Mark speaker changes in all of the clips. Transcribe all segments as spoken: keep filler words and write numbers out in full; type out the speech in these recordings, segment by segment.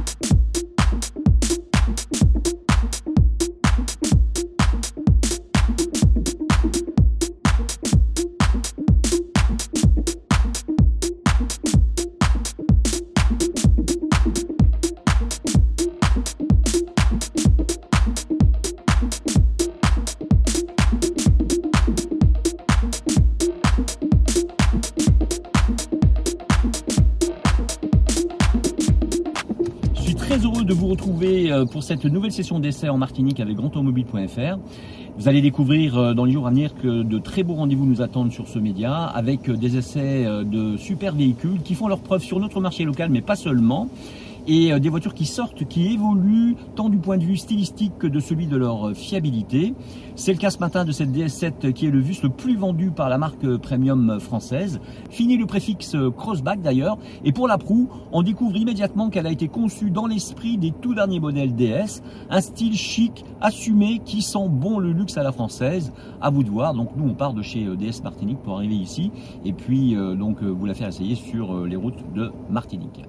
Speaker 1: Très heureux de vous retrouver pour cette nouvelle session d'essai en Martinique avec grand automobile point F R. Vous allez découvrir dans les jours à venir que de très beaux rendez-vous nous attendent sur ce média avec des essais de super véhicules qui font leurs preuves sur notre marché local, mais pas seulement. Et des voitures qui sortent, qui évoluent tant du point de vue stylistique que de celui de leur fiabilité. C'est le cas ce matin de cette D S sept qui est le Vus le plus vendu par la marque premium française. Fini le préfixe crossback d'ailleurs. Et pour la proue, on découvre immédiatement qu'elle a été conçue dans l'esprit des tout derniers modèles D S. Un style chic, assumé, qui sent bon le luxe à la française. À vous de voir. Donc nous on part de chez D S Martinique pour arriver ici. Et puis euh, donc vous la faire essayer sur euh, les routes de Martinique.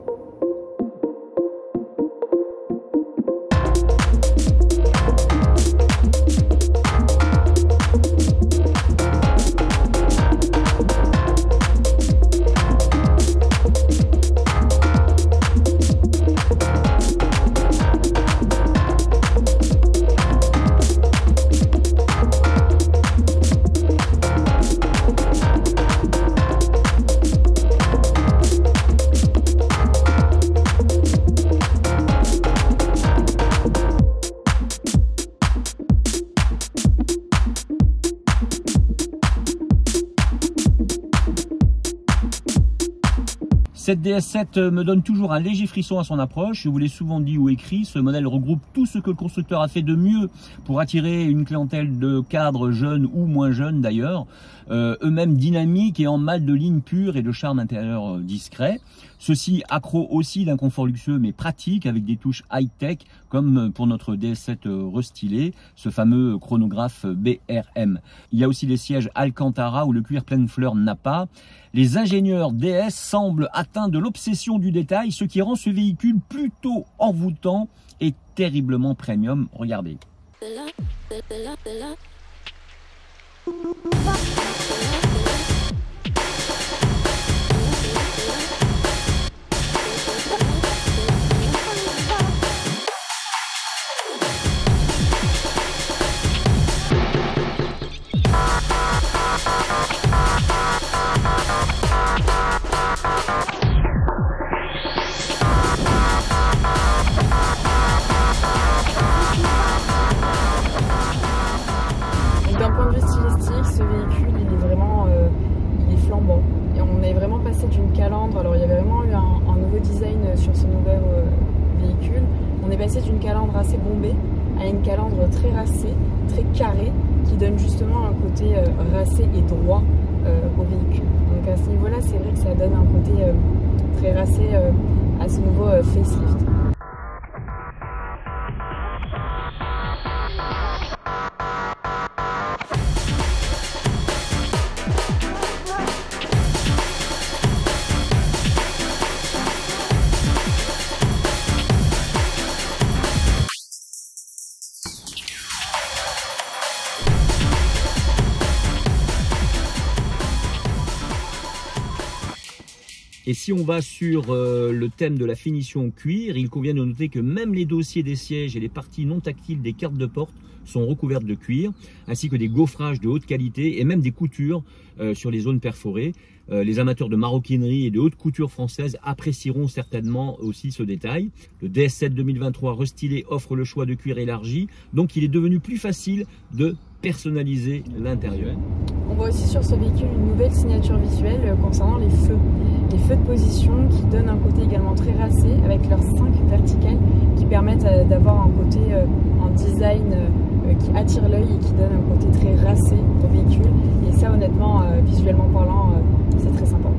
Speaker 1: Cette D S sept me donne toujours un léger frisson à son approche. Je vous l'ai souvent dit ou écrit, ce modèle regroupe tout ce que le constructeur a fait de mieux pour attirer une clientèle de cadres jeunes ou moins jeunes d'ailleurs, euh, eux-mêmes dynamiques et en mal de ligne pure et de charme intérieur discret. Ceci accro aussi d'un confort luxueux mais pratique avec des touches high-tech comme pour notre D S sept restylé, ce fameux chronographe B R M. Il y a aussi les sièges Alcantara ou le cuir pleine fleur Napa. Les ingénieurs D S semblent atteints de l'obsession du détail, ce qui rend ce véhicule plutôt envoûtant et terriblement premium. Regardez.
Speaker 2: D'un point de vue stylistique, ce véhicule il est vraiment euh, il est flambant. Et on est vraiment passé d'une calandre. Alors il y avait vraiment eu un, un nouveau design sur ce nouvel euh, véhicule. On est passé d'une calandre assez bombée à une calandre très racée, très carrée, qui donne justement un côté euh, racé et droit euh, au véhicule. Donc à ce niveau-là, c'est vrai que ça donne un côté euh, très racé euh, à ce nouveau euh, facelift.
Speaker 1: Et si on va sur euh, le thème de la finition cuir, il convient de noter que même les dossiers des sièges et les parties non tactiles des cartes de porte sont recouvertes de cuir, ainsi que des gaufrages de haute qualité et même des coutures euh, sur les zones perforées. Euh, les amateurs de maroquinerie et de haute couture française apprécieront certainement aussi ce détail. Le D S sept deux mille vingt-trois restylé offre le choix de cuir élargi, donc il est devenu plus facile de personnaliser l'intérieur.
Speaker 2: On voit aussi sur ce véhicule une nouvelle signature visuelle concernant les feux. Les feux de position qui donnent un côté également très racé avec leurs cinq verticales qui permettent d'avoir un côté, un design qui attire l'œil et qui donne un côté très racé au véhicule. Et ça honnêtement, visuellement parlant, c'est très sympa.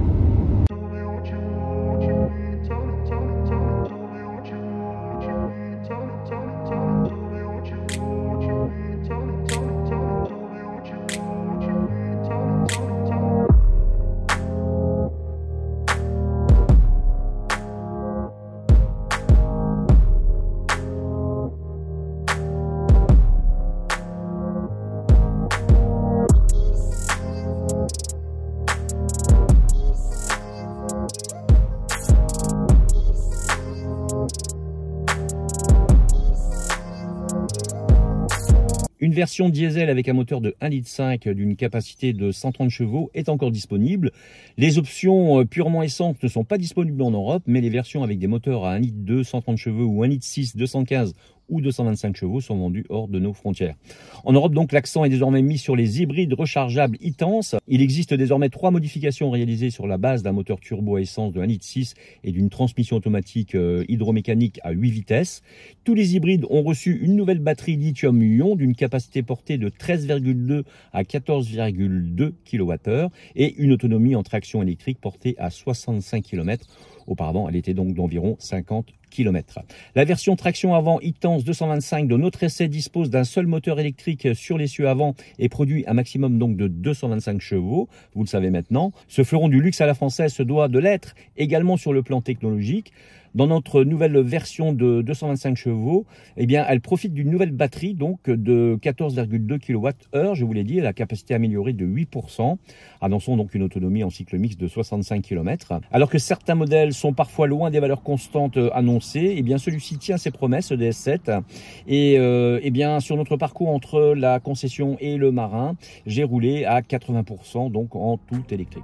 Speaker 1: Une version diesel avec un moteur de un virgule cinq litres d'une capacité de cent trente chevaux est encore disponible. Les options purement essence ne sont pas disponibles en Europe, mais les versions avec des moteurs à un virgule deux litres cent trente chevaux ou un virgule six litres deux cent quinze ou deux cent vingt-cinq chevaux sont vendus hors de nos frontières. En Europe, donc, l'accent est désormais mis sur les hybrides rechargeables e-Tense. Il existe désormais trois modifications réalisées sur la base d'un moteur turbo à essence de un virgule six litres et d'une transmission automatique euh, hydromécanique à huit vitesses. Tous les hybrides ont reçu une nouvelle batterie lithium-ion d'une capacité portée de treize virgule deux à quatorze virgule deux kilowattheures et une autonomie en traction électrique portée à soixante-cinq kilomètres. Auparavant, elle était donc d'environ cinquante kilomètres. La version traction avant e-Tense deux cent vingt-cinq de notre essai dispose d'un seul moteur électrique sur l'essieu avant et produit un maximum donc de deux cent vingt-cinq chevaux. Vous le savez maintenant. Ce fleuron du luxe à la française se doit de l'être également sur le plan technologique. Dans notre nouvelle version de deux cent vingt-cinq chevaux, eh bien, elle profite d'une nouvelle batterie donc de quatorze virgule deux kilowattheures, je vous l'ai dit, la capacité améliorée de huit pour cent, annonçant donc une autonomie en cycle mixte de soixante-cinq kilomètres. Alors que certains modèles sont parfois loin des valeurs constantes annoncées, eh bien, celui-ci tient ses promesses, ce D S sept. Et euh, eh bien, sur notre parcours entre la concession et le marin, j'ai roulé à quatre-vingts pour cent donc en tout électrique.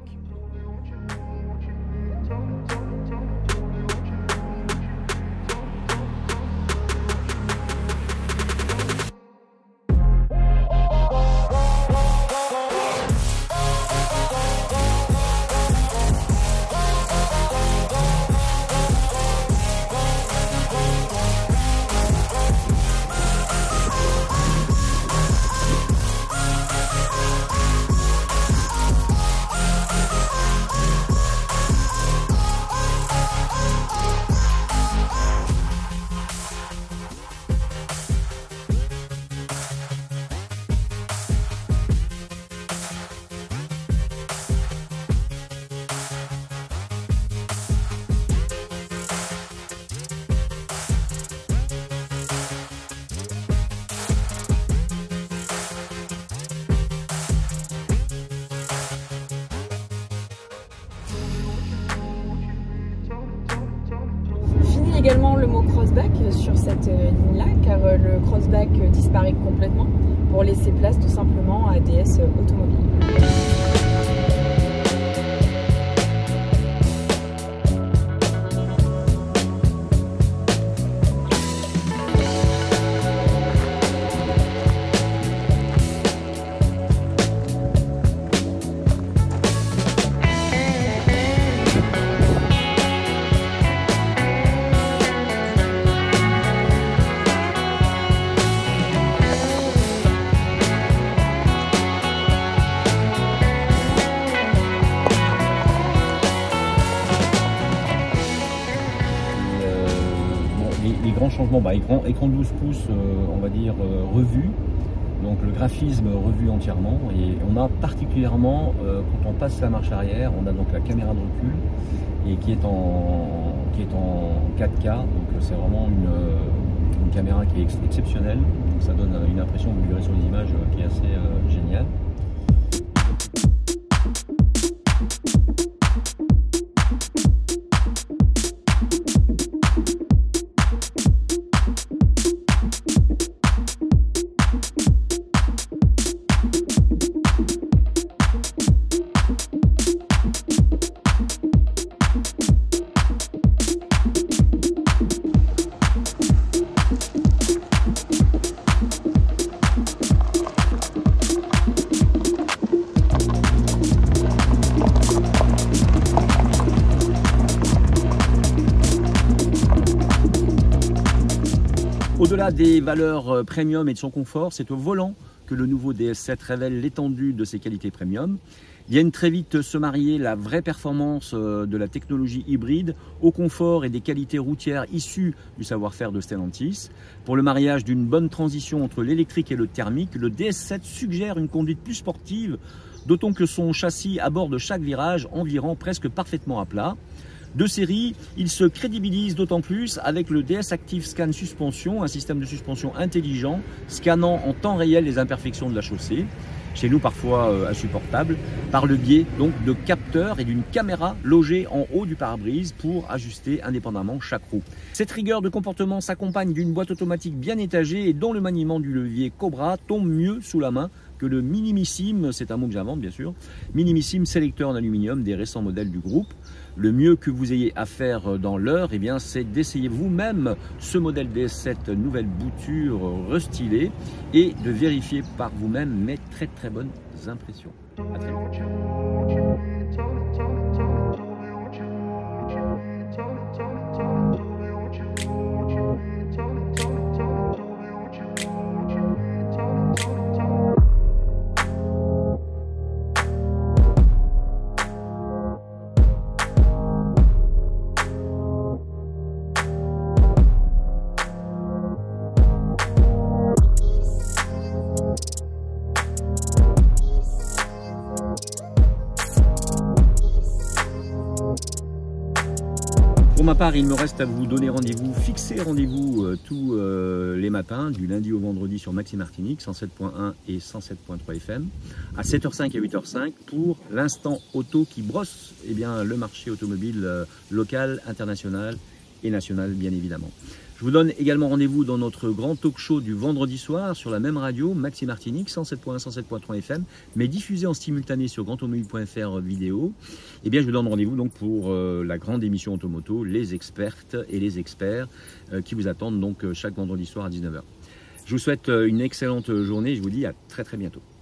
Speaker 2: Également le mot crossback sur cette ligne-là, car le crossback disparaît complètement pour laisser place tout simplement à D S automobile.
Speaker 1: Les grands changements, bah, écran, écran de douze pouces, euh, on va dire euh, revu, donc le graphisme revu entièrement, et on a particulièrement, euh, quand on passe la marche arrière, on a donc la caméra de recul et qui est en, qui est en quatre K, donc c'est vraiment une, une caméra qui est ex exceptionnelle, donc ça donne une impression, vous le verrez sur les images, qui est assez euh, géniale. Au-delà des valeurs premium et de son confort, c'est au volant que le nouveau D S sept révèle l'étendue de ses qualités premium. Viennent très vite se marier la vraie performance de la technologie hybride au confort et des qualités routières issues du savoir-faire de Stellantis. Pour le mariage d'une bonne transition entre l'électrique et le thermique, le D S sept suggère une conduite plus sportive, d'autant que son châssis aborde chaque virage en virant presque parfaitement à plat. de série. Il se crédibilise d'autant plus avec le D S Active Scan Suspension, un système de suspension intelligent, scannant en temps réel les imperfections de la chaussée, chez nous parfois euh, insupportables, par le biais donc de capteurs et d'une caméra logée en haut du pare-brise pour ajuster indépendamment chaque roue. Cette rigueur de comportement s'accompagne d'une boîte automatique bien étagée et dont le maniement du levier Cobra tombe mieux sous la main que le minimissime, c'est un mot que j'invente bien sûr, minimissime sélecteur en aluminium des récents modèles du groupe. Le mieux que vous ayez à faire dans l'heure, eh bien, c'est d'essayer vous-même ce modèle D S sept nouvelle bouture restylée et de vérifier par vous-même mes très très bonnes impressions. À très vite. Pour ma part, il me reste à vous donner rendez-vous, fixer rendez-vous euh, tous euh, les matins, du lundi au vendredi sur Maxi Martinique, cent sept point un et cent sept point trois F M, à sept heures cinq et huit heures cinq pour l'instant auto qui brosse eh bien, le marché automobile euh, local, international et national, bien évidemment. Je vous donne également rendez-vous dans notre grand talk show du vendredi soir sur la même radio, Maxi Martinique, cent sept point un, cent sept point trois F M, mais diffusé en simultané sur grand automobile point F R vidéo. Eh bien, je vous donne rendez-vous donc pour euh, la grande émission Automoto, les expertes et les experts euh, qui vous attendent donc chaque vendredi soir à dix-neuf heures. Je vous souhaite une excellente journée et je vous dis à très très bientôt.